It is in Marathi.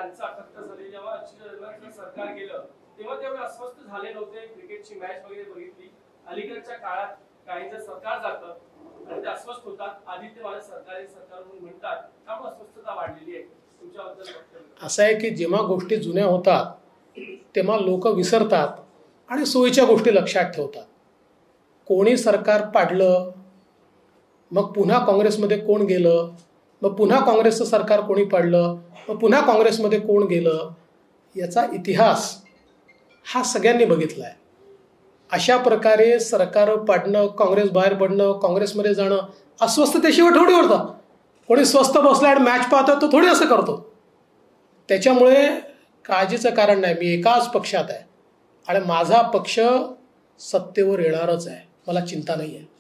त्यांचं अटक झाली, जेव्हा सरकार गेलं तेव्हा तेवढे अस्वस्थ झाले नव्हते. क्रिकेटची मॅच वगैरे बघितली. अलीकडच्या काळात काहींचं सरकार जातं आणि ते अस्वस्थ होतात. आदित्य माझ्या सरकार म्हणून म्हणतात, त्यामुळे अस्वस्थता वाढलेली आहे. तुमच्याबद्दल वक्तव्य असं आहे की जेव्हा गोष्टी जुन्या होतात तेव्हा लोक विसरतात आणि सोयीच्या गोष्टी लक्षात ठेवतात. कोणी सरकार पाडलं, मग पुन्हा काँग्रेसमध्ये कोण गेलं, मग पुन्हा काँग्रेसचं सरकार कोणी पाडलं, मग पुन्हा काँग्रेसमध्ये कोण गेलं, याचा इतिहास हा सगळ्यांनी बघितला आहे. अशा प्रकारे सरकार पाडणं, काँग्रेस बाहेर पडणं, काँग्रेसमध्ये जाणं अस्वस्थतेशिवाय थोडी होतं. कोणी स्वस्त बसला आणि मॅच पाहतो तो थोडी असं करतो. त्याच्यामुळे काळजीचं कारण नाही. मी एकाच पक्षात आहे आणि माझा पक्ष सत्तेवर येणारच आहे. मला चिंता नाही आहे.